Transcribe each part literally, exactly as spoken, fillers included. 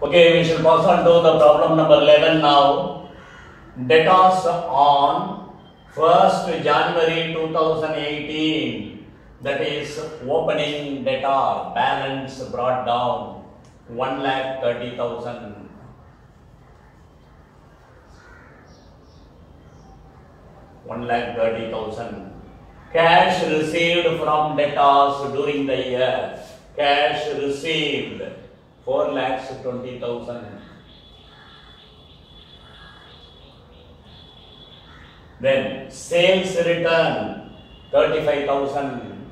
Okay, we shall pass on to the problem number eleven now. Debtors on first January two thousand eighteen, that is opening debtor balance brought down one lakh thirty thousand. one lakh thirty thousand. Cash received from debtors during the year. Cash received four lakhs twenty thousand. Then sales return thirty-five thousand.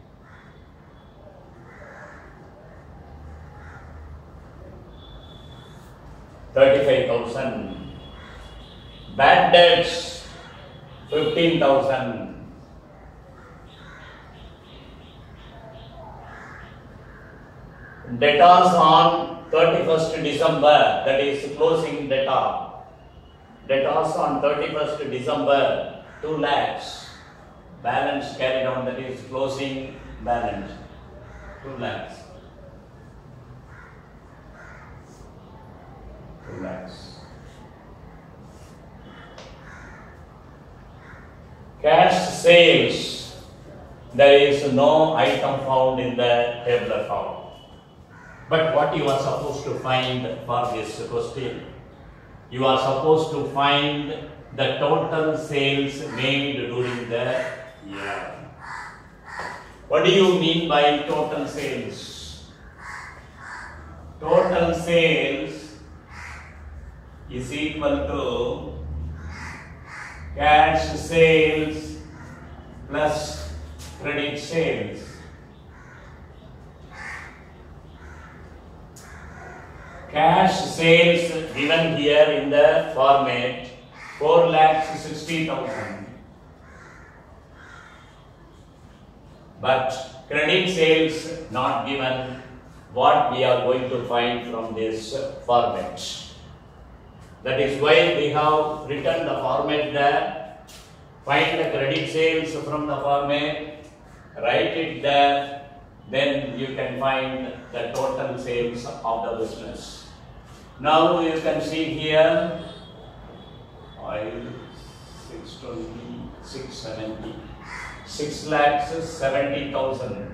thirty-five thousand. Bad debts fifteen thousand. Debtors on thirty-first December, that is closing debtor. Debtors on thirty-first December, two lakhs. Balance carried on, that is closing balance, two lakhs. two lakhs. Cash sales, there is no item found in the table account. But what you are supposed to find for this question? You are supposed to find the total sales made during the year. What do you mean by total sales? Total sales is equal to cash sales plus credit sales. Cash sales given here in the format four lakhs sixty thousand. But credit sales not given. What we are going to find from this format. That is why we have written the format there. Find the credit sales from the format. Write it there. Then you can find the total sales of the business. Now you can see here oil six twenty, six seventy, six lakhs seventy thousand.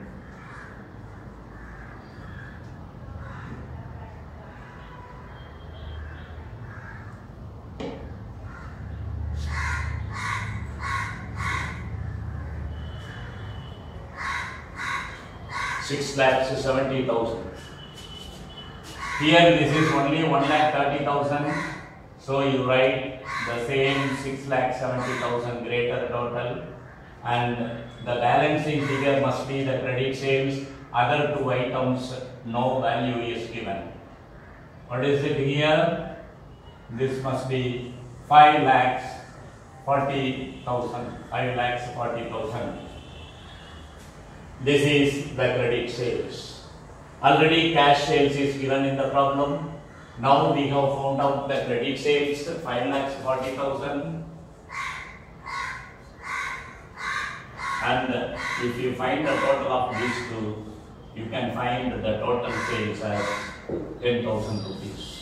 Six lakhs seventy thousand. Here this is only one lakh thirty thousand. So you write the same six lakh seventy thousand greater total, and the balancing figure must be the credit sales. Other two items no value is given. What is it here? This must be five lakhs forty thousand. five lakhs forty thousand. This is the credit sales. Already cash sales is given in the problem. Now we have found out the credit sales, five lakhs forty thousand. And if you find the total of these two, you can find the total sales as ten thousand rupees.